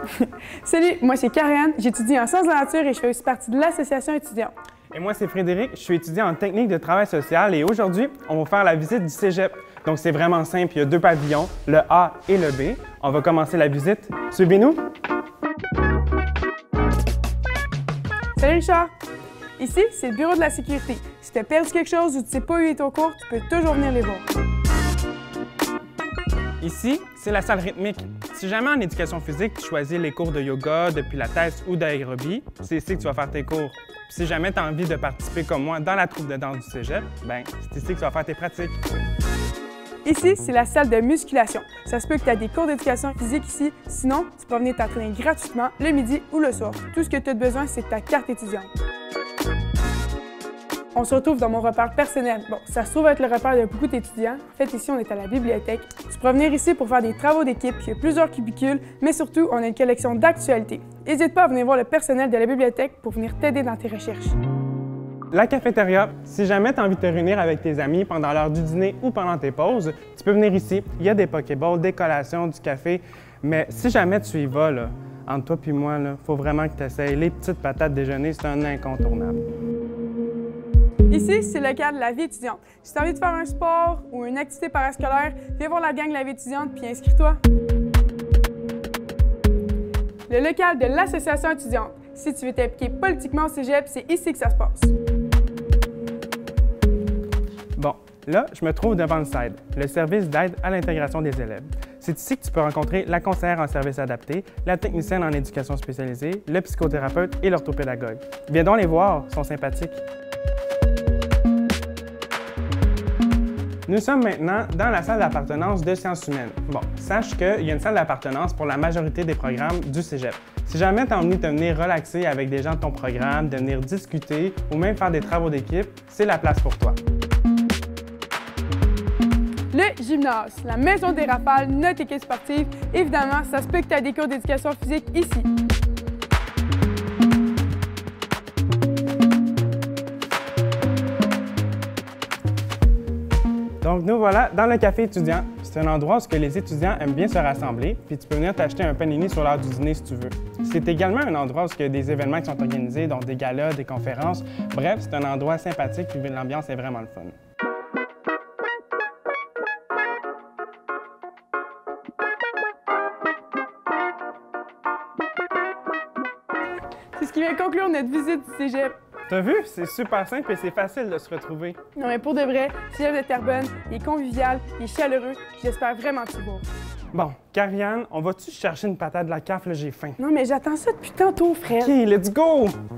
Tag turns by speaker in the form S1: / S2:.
S1: Salut, moi c'est Karianne, j'étudie en sciences de la nature et je fais aussi partie de l'association étudiante.
S2: Et moi, c'est Frédéric, je suis étudiant en technique de travail social et aujourd'hui, on va faire la visite du cégep. Donc, c'est vraiment simple, il y a deux pavillons, le A et le B. On va commencer la visite. Suivez-nous.
S1: Salut Richard! Ici, c'est le bureau de la sécurité. Si tu as perdu quelque chose ou tu ne sais pas où est ton cours, tu peux toujours venir les voir.
S2: Ici, c'est la salle rythmique. Si jamais en éducation physique, tu choisis les cours de yoga, de pilates ou d'aérobie, c'est ici que tu vas faire tes cours. Puis si jamais tu as envie de participer comme moi dans la troupe de danse du cégep, ben c'est ici que tu vas faire tes pratiques.
S1: Ici, c'est la salle de musculation. Ça se peut que tu aies des cours d'éducation physique ici, sinon, tu peux venir t'entraîner gratuitement le midi ou le soir. Tout ce que tu as besoin, c'est ta carte étudiante. On se retrouve dans mon repère personnel. Bon, ça se trouve être le repère de beaucoup d'étudiants. En fait, ici, on est à la bibliothèque. Tu peux venir ici pour faire des travaux d'équipe, il y a plusieurs cubicules, mais surtout, on a une collection d'actualités. N'hésite pas à venir voir le personnel de la bibliothèque pour venir t'aider dans tes recherches.
S2: La cafétéria, si jamais tu as envie de te réunir avec tes amis pendant l'heure du dîner ou pendant tes pauses, tu peux venir ici. Il y a des pokéballs, des collations, du café. Mais si jamais tu y vas, là, entre toi et moi, il faut vraiment que tu essaies. Les petites patates déjeuner, c'est un incontournable.
S1: Ici, c'est le cadre de la vie étudiante. Si tu as envie de faire un sport ou une activité parascolaire, viens voir la gang de la vie étudiante puis inscris-toi. Le local de l'association étudiante. Si tu veux t'impliquer politiquement au cégep, c'est ici que ça se passe.
S2: Bon, là, je me trouve devant le SAID, le service d'aide à l'intégration des élèves. C'est ici que tu peux rencontrer la conseillère en service adapté, la technicienne en éducation spécialisée, le psychothérapeute et l'orthopédagogue. Viens donc les voir, ils sont sympathiques. Nous sommes maintenant dans la salle d'appartenance de sciences humaines. Bon, sache qu'il y a une salle d'appartenance pour la majorité des programmes du cégep. Si jamais tu as envie de venir relaxer avec des gens de ton programme, de venir discuter ou même faire des travaux d'équipe, c'est la place pour toi.
S1: Le gymnase, la maison des rafales, notre équipe sportive. Évidemment, ça se peut que tu aies des cours d'éducation physique ici.
S2: Donc nous voilà dans le café étudiant. C'est un endroit où les étudiants aiment bien se rassembler, puis tu peux venir t'acheter un panini sur l'heure du dîner si tu veux. C'est également un endroit où il y a des événements qui sont organisés, donc des galas, des conférences. Bref, c'est un endroit sympathique, puis l'ambiance est vraiment le fun.
S1: C'est ce qui vient conclure notre visite du cégep.
S2: T'as vu? C'est super simple et c'est facile de se retrouver.
S1: Non, mais pour de vrai, le cégep de Terrebonne, il est convivial, il est chaleureux. J'espère vraiment te voir.
S2: Bon, Karianne, on va-tu chercher une patate de la CAF? Là, j'ai faim.
S1: Non, mais j'attends ça depuis tantôt, frère.
S2: OK, let's go!